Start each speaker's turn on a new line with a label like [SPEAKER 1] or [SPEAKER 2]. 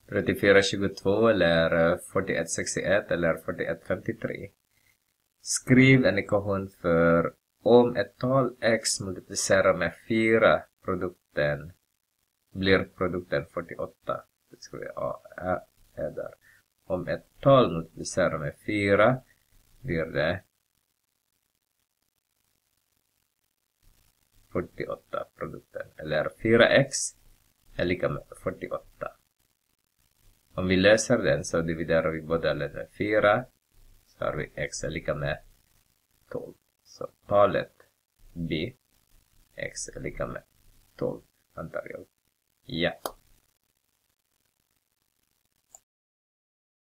[SPEAKER 1] 3422 eller 4161 eller 4153. Skriv en ekvation för om ett tal x multiplicerar med 4 blir produkten 48. Det ska vi är där. Om ett tal multiplicerar med 4 blir det 48 produkten. Eller 4x är lika med 48. Om vi löser den så dividerar vi båda med 4. Så har vi x är lika med 12. Så talet b, x är lika med 12 antar jag. Ja.